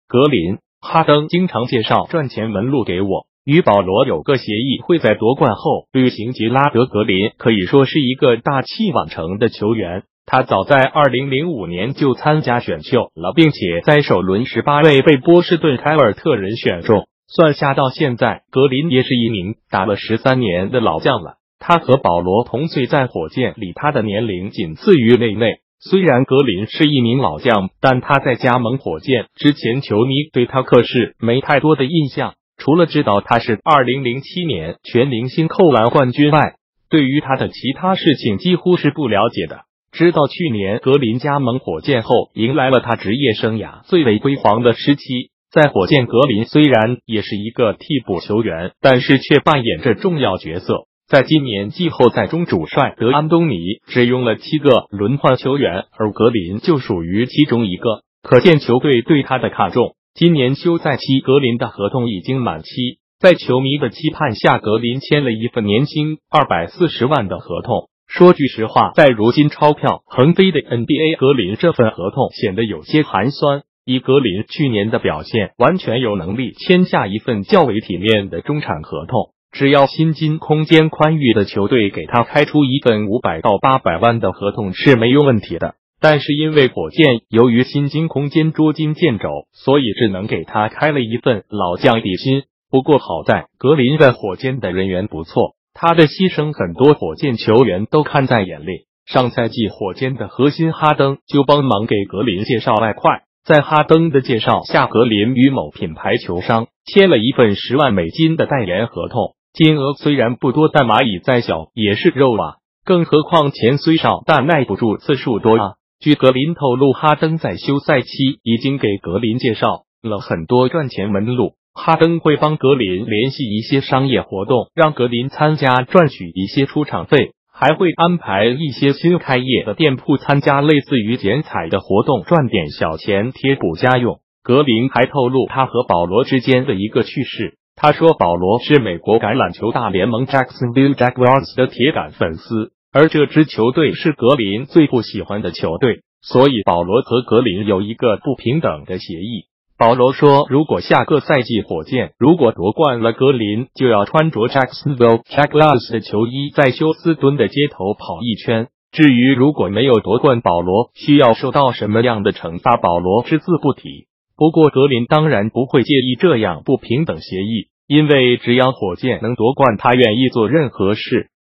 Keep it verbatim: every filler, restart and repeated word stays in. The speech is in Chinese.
格林、哈登经常介绍赚钱门路给我。与保罗有个协议，会在夺冠后履行杰拉德·格林可以说是一个大器晚成的球员。他早在二零零五年就参加选秀了，并且在首轮十八位被波士顿凯尔特人选中。算下到现在，格林也是一名打了十三年的老将了。他和保罗同岁，在火箭里他的年龄仅次于内内。虽然格林是一名老将，但他在加盟火箭之前，球迷对他可是没太多的印象。除了知道他是二零零七年全明星扣篮冠军外，对于他的其他事情几乎是不了解的。直到去年格林加盟火箭后，迎来了他职业生涯最为辉煌的时期。在火箭，格林虽然也是一个替补球员，但是却扮演着重要角色。在今年季后赛中，主帅德安东尼只用了七个轮换球员，而格林就属于其中一个，可见球队对他的看重。今年休赛期，格林的合同已经满期，在球迷的期盼下，格林签了一份年薪二百四十万的合同。说句实话，在如今钞票横飞的 N B A， 格林这份合同显得有些寒酸。以格林去年的表现，完全有能力签下一份较为体面的中产合同。只要薪金空间宽裕的球队给他开出一份五百到八百万的合同是没有问题的。但是因为火箭由于薪金空间捉襟见肘，所以只能给他开了一份老将底薪。不过好在格林在火箭的人缘不错，他的牺牲很多火箭球员都看在眼里。上赛季火箭的核心哈登就帮忙给格林介绍外快，在哈登的介绍下，格林与某品牌球商签了一份十万美金的代言合同，金额虽然不多，但蚂蚁再小也是肉啊，更何况钱虽少，但耐不住次数多啊。据格林透露，哈登在休赛期已经给格林介绍了很多赚钱门路，哈登会帮格林联系一些商业活动，让格林参加赚取一些出场费，还会安排一些新开业的店铺参加类似于剪彩的活动，赚点小钱贴补家用。格林还透露他和保罗之间的一个趣事，他说保罗是美国橄榄球大联盟 Jacksonville Jaguars 的铁杆粉丝，而这支球队是格林最不喜欢的球队，所以保罗和格林有一个不平等的协议。保罗说，如果下个赛季火箭如果夺冠了，格林就要穿着 Jacksonville Jaguars 的球衣在休斯敦的街头跑一圈。至于如果没有夺冠，保罗需要受到什么样的惩罚，保罗只字不提。不过格林当然不会介意这样不平等协议，因为只要火箭能夺冠，他愿意做任何事。